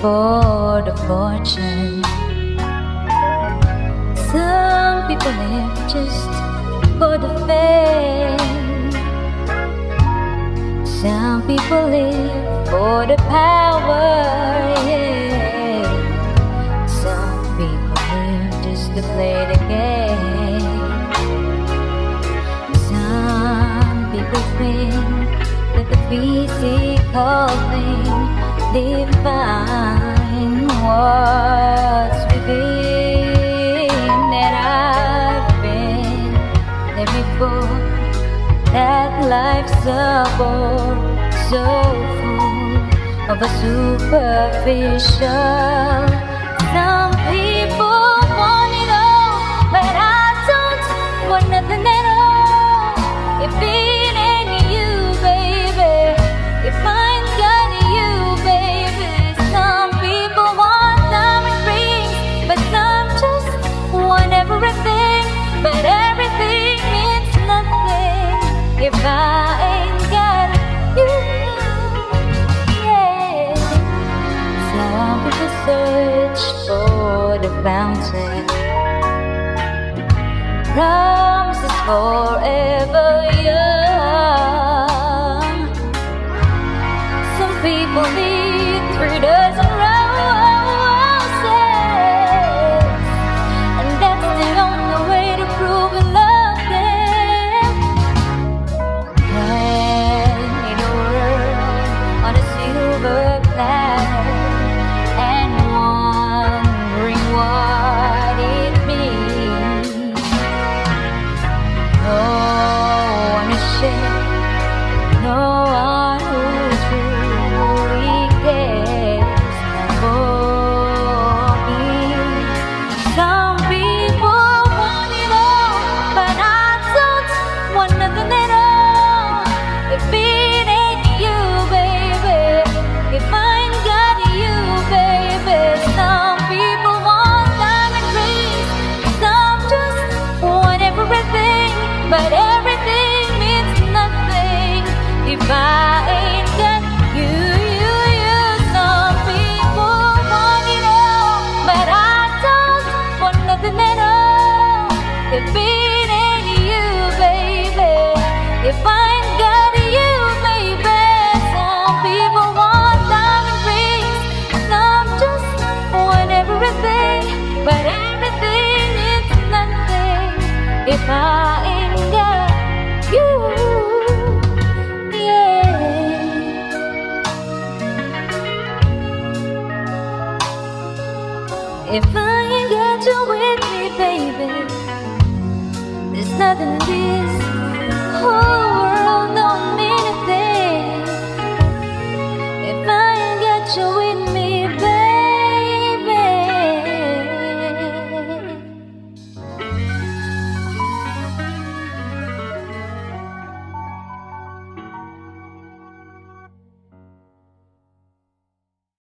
for the fortune. Some people live just for the fame. Some people live for the power, yeah. Some people live just to play the game. Some people think that the physical thing define what's within. That I've been there before. That life's a bore so full of a superficial. Some people want it all, but I don't want nothing at all. If it ain't you, baby, if I ain't got you, baby. Some people want diamond rings, but some just want everything. But everything means nothing if I ain't got you, yeah. Some people search for the fountain, promises forever young. Some people need 3 dozen roses, and that's the only way to prove you love them. Paint a world on a silver platter and wondering what it means. No one is shared, no one who truly cares for me. Some people want it all, but I don't want nothing at all. If it ain't you, baby, if I ain't got you, baby. Some people want diamond rings, some just want everything, but everything means nothing if I ain't got you, you. Some people want it all, but I don't want nothing at all. If it ain't you, baby, if I ain't got you, baby. Some people want diamond rings, some just want everything, but everything means nothing if I ain't got you, yeah. If I ain't got you with me, baby, there's nothing in this